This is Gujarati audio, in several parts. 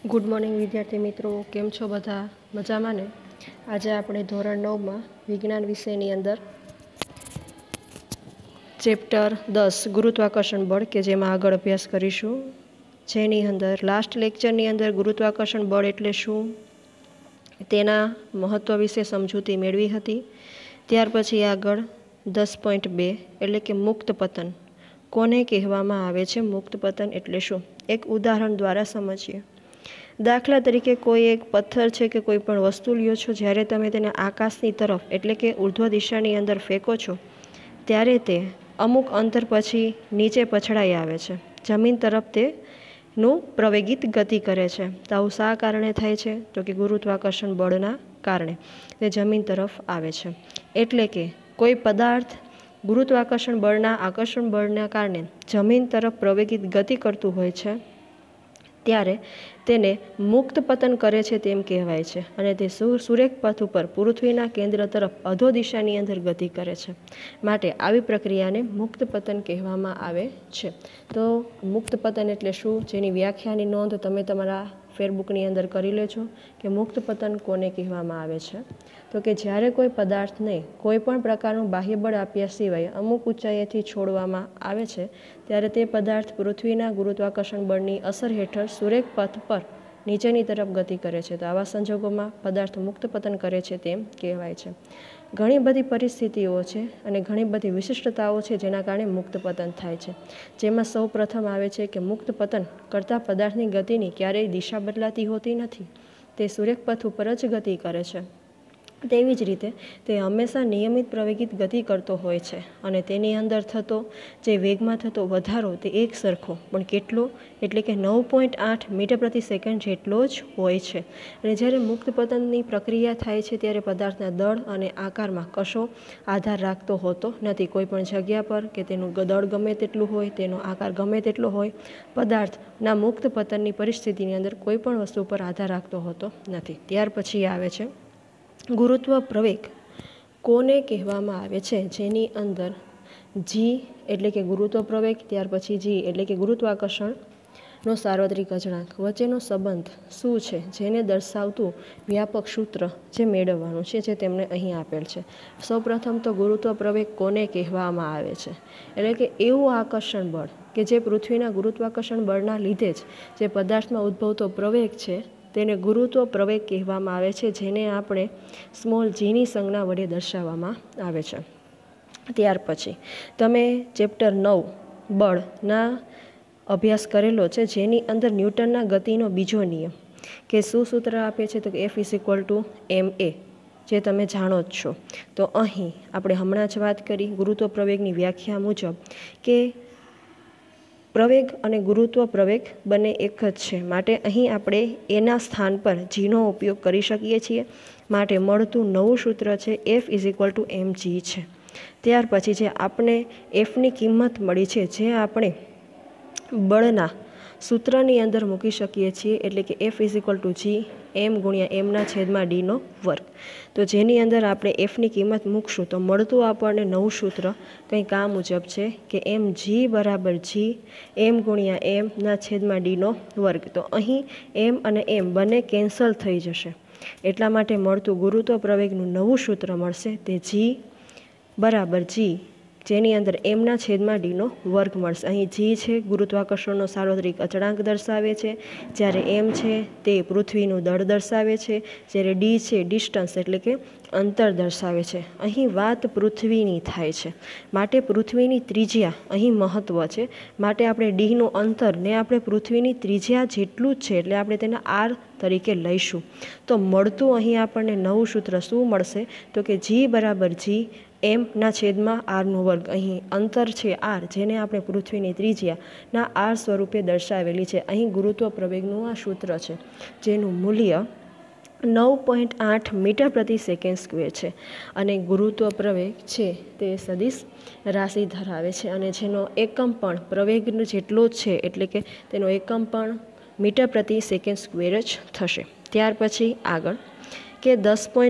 गुड मॉर्निंग विद्यार्थी मित्रों, केम छो बधा? मजामां ने? आज आपणे धोरण 9 में विज्ञान विषयनी अंदर चेप्टर 10 गुरुत्वाकर्षण बळ के जेमां आगळ अभ्यास करीशुं। जेनी अंदर लास्ट लेक्चरनी अंदर गुरुत्वाकर्षण बळ एटले शुं तेना महत्व विषे समजूती मेळवी हती। त्यार पछी आगळ 10.2 एटले के मुक्त पतन कोने कहेवामां आवे छे? मुक्त पतन एटले शुं एक उदाहरण द्वारा समजीए। दाखला तरीके कोई एक पत्थर है कि कोईपण वस्तु ल्यो छो, ज्यारे तमे तेने आकाशनी तरफ एटले के ऊर्ध्व दिशानी अंदर फेंको छो त्यारे ते अमुक अंतर पछी नीचे पछड़ाई आवे छे, जमीन तरफ तेनुं प्रवेगित गति करे छे। तो आवुं शा कारणे थाय छे? तो कि गुरुत्वाकर्षण बळना कारणे ते जमीन तरफ आवे छे। एटले के कोई पदार्थ गुरुत्वाकर्षण बळना आकर्षण बळना कारणे जमीन तरफ प्रवेगित गति करतुं होय छे त्यारे तेने मुक्त पतन करे छे तेम कहेवाय छे अने ते सूर्य पथ पर पृथ्वीना केंद्र तरफ अधो दिशानी अंदर गति करे छे, माटे आवी प्रक्रियाने मुक्त पतन कहेवामां आवे छे। तो मुक्त पतन एटले शुं जेनी व्याख्यानी नोंध तमे तमारा फेरबुकनी अंदर करी लेजो कि मुक्त पतन कोने कहेवामां आवे छे। तो कि ज्यारे कोई पदार्थने कोईपण प्रकारनुं बाह्य बळ आप्या सिवाय अमुक ऊंचाईएथी छोडवामां आवे छे त्यारे ते पदार्थ पृथ्वीना गुरुत्वाकर्षण बळनी असर हेठळ सूर्य पथ पर नीचेनी तरफ गति करे छे। तो आवा संजोगोमां पदार्थ मुक्त पतन करे छे तेम कहेवाय छे। घणी बधी परिस्थितिओ छे अने घणी बधी विशिष्टताओ छे जेना कारणे मुक्त पतन थाय छे। जेमां सौ प्रथम आवे छे कि मुक्त पतन करता पदार्थनी गतिनी क्यारेय दिशा बदलाती होती नथी, ते सूर्यपथ उपर ज गति करे छे। तेवी ज रीते ते हमेशा नियमित प्रवेगित गति करतो होय छे अने तेनी अंदर थतो जे वेगमां थतो वधारो ते एक सरखो पण केटलो एटले के 9.8 मीटर प्रति सेकंड जेटलो ज होय छे। अने ज्यारे मुक्त पतननी प्रक्रिया थाय छे त्यारे पदार्थना दळ अने आकारमा कशो आधार राखतो होतो नथी। कोईपण जग्या पर के तेनुं दळ गमे तेटલું होय, तेनो आकार गमे तेटलो होय, पदार्थना मुक्त पतननी परिस्थितिनी अंदर कोईपण वस्तु पर आधार राखतो होतो नथी। त्यार पछी आवे छे गुरुत्व प्रवेग कोने कहेवामां आवे छे, जेनी अंदर जी एटले के गुरुत्व प्रवेग, त्यार पछी जी एटले के गुरुत्वाकर्षण नो सार्वत्रिक अचळांक वच्चेनो संबंध शुं छे जेने दर्शावतुं व्यापक सूत्र जे मेळववानुं छे जे तेमणे અહીં આપેલ છે। સૌપ્રથમ તો ગુરુત્વ પ્રવેગ કોને કહેવામાં આવે છે એટલે કે એવું આકર્ષણ બળ કે જે પૃથ્વીના ગુરુત્વાકર્ષણ બળના લીધે જ જે પદાર્થમાં ઉદ્ભવતો પ્રવેગ છે તેને ગુરુત્વ પ્રવેગ કહેવામાં આવે છે, જેને આપણે સ્મોલ જીની સંજ્ઞા વડે દર્શાવવામાં આવે છે। ત્યાર પછી તમે ચેપ્ટર 9 બળના અભ્યાસ કરેલો છે, જેની અંદર ન્યૂટનના ગતિનો બીજો નિયમ કે શું સૂત્ર આપે છે તો F = ma જે તમે જાણો જ છો। તો અહીં આપણે હમણાં જ વાત કરી ગુરુત્વ પ્રવેગની વ્યાખ્યા મુજબ કે પ્રવેગ અને ગુરુત્વ પ્રવેગ બંને એક જ છે, માટે અહીં આપણે એના સ્થાન પર જીનો ઉપયોગ કરી શકીએ છીએ। માટે મળતું નવું સૂત્ર છે F = mg છે। ત્યાર પછી જે આપણે એફની કિંમત મળી છે જે આપણે બળના સૂત્રની અંદર મૂકી શકીએ છીએ એટલે કે F = g m × m/d²। તો જેની અંદર આપણે એફની કિંમત મૂકશું તો મળતું આપણને નવું સૂત્ર કંઈક આ મુજબ છે કે mg = g m × m/d²। તો અહીં m અને m બંને કેન્સલ થઈ જશે, એટલા માટે મળતું ગુરુત્વ પ્રવેગનું નવું સૂત્ર મળશે તે g = g જેની અંદર m/d² મળશે। અહીં g છે ગુરુત્વાકર્ષણનો સાર્વત્રિક અચળાંક દર્શાવે છે, જ્યારે m છે તે પૃથ્વીનું દળ દર્શાવે છે, જ્યારે d છે ડિસ્ટન્સ એટલે કે અંતર દર્શાવે છે। અહીં વાત પૃથ્વીની થાય છે, માટે પૃથ્વીની ત્રિજ્યા અહીં મહત્ત્વ છે, માટે આપણે ડીનું અંતર ને આપણે પૃથ્વીની ત્રિજ્યા જેટલું જ છે એટલે આપણે તેને r તરીકે લઈશું। તો મળતું અહીં આપણને નવું સૂત્ર શું મળશે તો કે g = g m/r²। અહીં અંતર છે r જેને આપણે પૃથ્વીની ત્રિજ્યાના r સ્વરૂપે દર્શાવેલી છે। અહીં ગુરુત્વ પ્રવેગનું આ સૂત્ર છે જેનું મૂલ્ય 9.8 મીટર પ્રતિ સેકન્ડ² છે અને ગુરુત્વ પ્રવેગ છે તે સદિશ રાશિ ધરાવે છે અને જેનો એકમ પણ પ્રવેગ જેટલો જ છે એટલે કે તેનો એકમ પણ મીટર પ્રતિ સેકન્ડ² જ થશે। ત્યાર પછી આગળ કે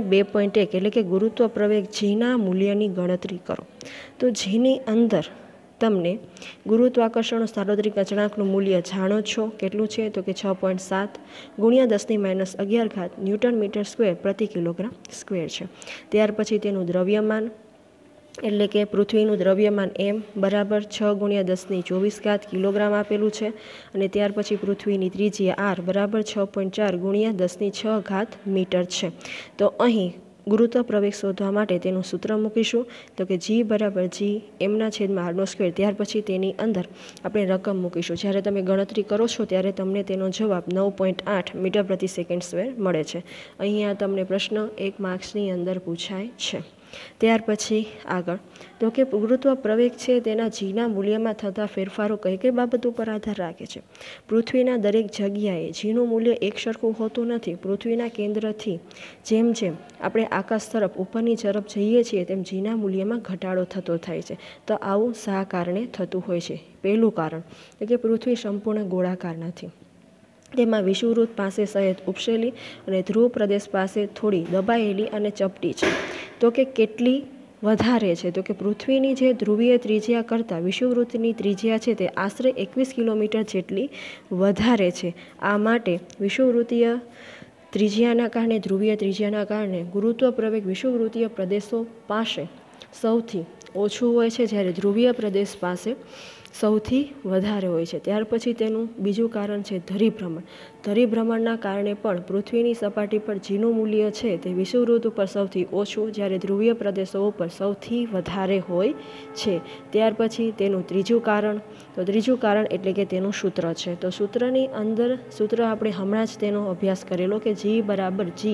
10.2.1 એટલે કે ગુરુત્વ પ્રવેગ જીના મૂલ્યની ગણતરી કરો। તો જેની અંદર તમને ગુરુત્વાકર્ષણ સાર્વત્રિક અચળાંકનું મૂલ્ય જાણો છો કેટલું છે? તો કે 6.7 ગુણ્યા 10⁻11 ન્યૂટન મીટર સ્ક્વેર પ્રતિ કિલોગ્રામ સ્ક્વેર છે. ત્યાર પછી તેનું દ્રવ્યમાન એટલે કે પૃથ્વીનું દ્રવ્યમાન m બરાબર 6 ગુણ્યા 10⁻24 કિલોગ્રામ આપેલું છે. અને ત્યાર પછી પૃથ્વીની ત્રિજ્યા r બરાબર 6.4 ગુણ્યા 10⁻6 મીટર છે. તો અહીં ગુરુત્વ પ્રવેગ શોધવા માટે તેનું સૂત્ર મૂકીશું. તો કે g બરાબર g m/r². ત્યાર પછી તેની અંદર આપણે રકમ મૂકીશું. જ્યારે તમે ગણતરી કરો છો ત્યારે તમને તેનો જવાબ 9.8 મીટર પ્રતિ સેકન્ડ સ્ક્વેર મળે છે. અહીંયા તમને પ્રશ્ન 1 માર્ક્સની અંદર પૂછાય છે. ત્યાર પછી આગળ તો કે ગુરુત્વ પ્રવેગ છે તેના જીના મૂલ્યમાં થતા ફેરફારો કઈ કઈ બાબત ઉપર આધાર રાખે છે? પૃથ્વીના દરેક જગ્યાએ જીનું મૂલ્ય એક સરખું હોતું નથી. પૃથ્વીના કેન્દ્રથી જેમ જેમ આપણે આકાશ તરફ ઉપરની તરફ જઈએ છીએ તેમ જીના મૂલ્યમાં ઘટાડો થતો થાય છે. તો આવું શા કારણે થતું હોય છે? પહેલું કારણ કે પૃથ્વી સંપૂર્ણ ગોળાકાર નથી. તેમાં વિષુવવૃત્ત પાસે સહેજ ઉપસેલી અને ધ્રુવ પ્રદેશ પાસે થોડી દબાયેલી અને ચપટી છે. તો કે કેટલી વધારે છે? તો કે પૃથ્વીની જે ધ્રુવીય ત્રિજ્યા કરતાં વિષુવવૃત્તની ત્રિજ્યા છે તે આશરે 21 કિલોમીટર જેટલી વધારે છે. આ માટે વિષુવવૃત્તીય ત્રિજ્યાના કારણે ધ્રુવીય ત્રિજ્યાના કારણે ગુરુત્વ પ્રવેગ વિષુવવૃત્તીય પ્રદેશો પાસે સૌથી ઓછું હોય છે, જ્યારે ધ્રુવીય પ્રદેશ પાસે સૌથી વધારે હોય છે. ત્યાર પછી તેનું બીજું કારણ છે ધરીભ્રમણ. ધરીભ્રમણના કારણે પણ પૃથ્વીની સપાટી પર જીનું મૂલ્ય છે તે વિષુવવૃત્ત ઉપર સૌથી ઓછું, જ્યારે ધ્રુવીય પ્રદેશો ઉપર સૌથી વધારે હોય છે. ત્યાર પછી તેનું ત્રીજું કારણ, તો ત્રીજું કારણ એટલે કે તેનું સૂત્ર છે. તો સૂત્રની અંદર સૂત્ર આપણે હમણાં જ તેનો અભ્યાસ કરેલો કે g બરાબર g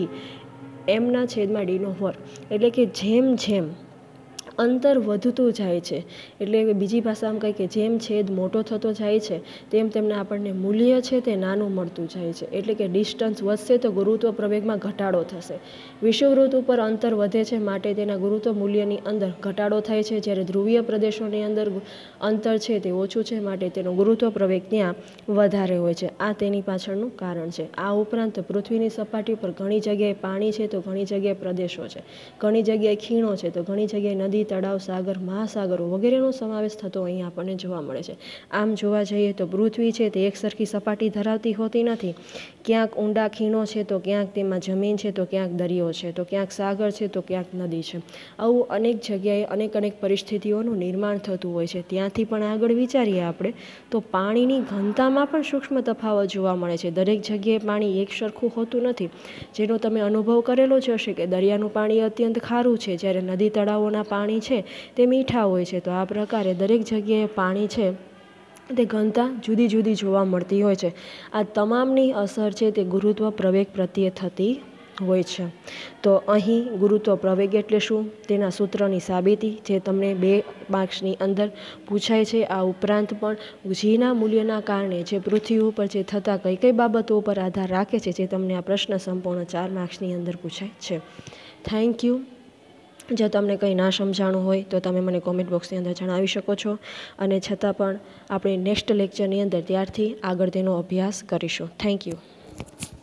m/d². એટલે કે જેમ જેમ અંતર વધતું જાય છે, એટલે બીજી ભાષામાં કહે કે જેમ છેદ મોટો થતો જાય છે તેમ તેમને આપણને મૂલ્ય છે તે નાનું મળતું જાય છે. એટલે કે ડિસ્ટન્સ વધશે તો ગુરુત્વ પ્રવેગમાં ઘટાડો થશે. વિષુવવૃત્ત ઉપર અંતર વધે છે માટે તેના ગુરુત્વ મૂલ્યની અંદર ઘટાડો થાય છે, જ્યારે ધ્રુવીય પ્રદેશોની અંદર અંતર છે તે ઓછું છે માટે તેનો ગુરુત્વ પ્રવેગ ત્યાં વધારે હોય છે. આ તેની પાછળનું કારણ છે. આ ઉપરાંત પૃથ્વીની સપાટી પર ઘણી જગ્યાએ પાણી છે તો ઘણી જગ્યાએ પ્રદેશો છે, ઘણી જગ્યાએ ખીણો છે તો ઘણી જગ્યાએ નદી, તળાવ, સાગર, મહાસાગરો વગેરેનો સમાવેશ થતો અહીં આપણને જોવા મળે છે. આમ જોવા જઈએ તો પૃથ્વી છે તે એક સરખી સપાટી ધરાવતી હોતી નથી. ક્યાંક ઊંડા ખીણો છે તો ક્યાંક તેમાં જમીન છે તો ક્યાંક દરિયો છે તો ક્યાંક સાગર છે તો ક્યાંક નદી છે. આવું અનેક જગ્યાએ અનેક પરિસ્થિતિઓનું નિર્માણ થતું હોય છે. ત્યાંથી પણ આગળ વિચારીએ આપણે તો પાણીની ઘનતામાં પણ સૂક્ષ્મ તફાવત જોવા મળે છે. દરેક જગ્યાએ પાણી એક સરખું હોતું નથી, જેનો તમે અનુભવ કરેલો જ હશે કે દરિયાનું પાણી અત્યંત ખારું છે, જ્યારે નદી તળાવોના પાણી છે તે મીઠા હોય છે. તો આ પ્રકારે દરેક જગ્યાએ પાણી છે તે ઘનતા જુદી જુદી જોવા મળતી હોય છે. આ તમામની અસર છે તે ગુરુત્વ પ્રવેગ પ્રત્યે થતી હોય છે. તો અહીં ગુરુત્વ પ્રવેગ એટલે શું તેના સૂત્રની સાબિતી જે તમને 2 માર્ક્સની અંદર પૂછાય છે. આ ઉપરાંત પણ જીના મૂલ્યના કારણે જે પૃથ્વી ઉપર જે થતા કઈ કઈ બાબતો ઉપર આધાર રાખે છે જે તમને આ પ્રશ્ન સંપૂર્ણ 4 માર્ક્સની અંદર પૂછાય છે. Thank you. જો તમને કંઈ ના સમજાણું હોય તો તમે મને કોમેન્ટ બોક્સની અંદર જણાવી શકો છો, અને છતાં પણ આપણે નેક્સ્ટ લેક્ચરની અંદર ત્યારથી આગળ તેનો અભ્યાસ કરીશું. Thank you.